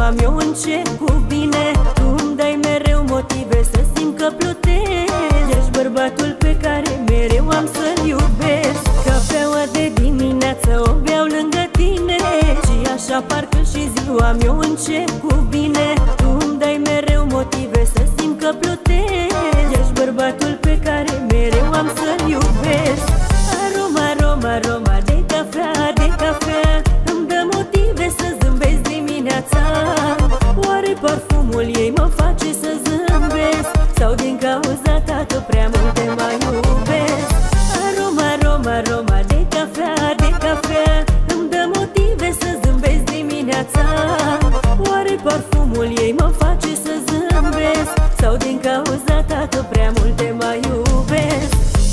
am eu încep cu bine. Tu îmi dai mereu motive să simt că plutesc. Ești bărbatul pe care mereu am să-l iubesc. Cafeaua de dimineață o beau lângă tine și așa parcă și ziua mi-o încep cu bine. Tu îmi dai mereu motive să simt că plutesc. Ești bărbatul pe care mereu am să-l iubesc. Aroma, aroma, aroma de cafea, de cafea îmi dă motive să zâmbesc dimineața. Oare parfumul ei mă face să zâmbesc sau din cauza ta că prea mult te mai iubesc? Aroma, aroma, aroma de cafea, de cafea îmi dă motive să zâmbesc dimineața. Oare parfumul ei mă face să zâmbesc sau din cauza ta că prea mult te mai iubesc?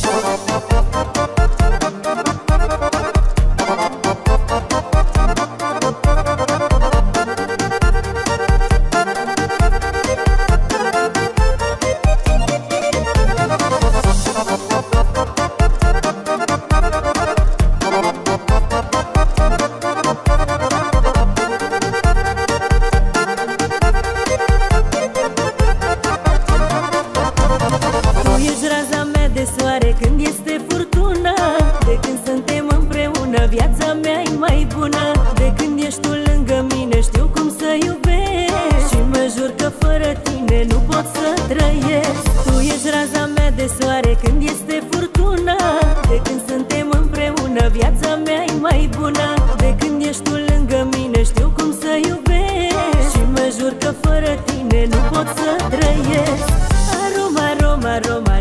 Când este furtuna, de când suntem împreună, viața mea e mai bună. De când ești tu lângă mine, știu cum să iubesc și mă jur că fără tine nu pot să trăiesc. Tu ești raza mea de soare când este furtuna, de când suntem împreună, viața mea e mai bună. De când ești tu lângă mine, știu cum să iubesc și mă jur că fără tine nu pot să trăiesc. Aroma, aroma, aroma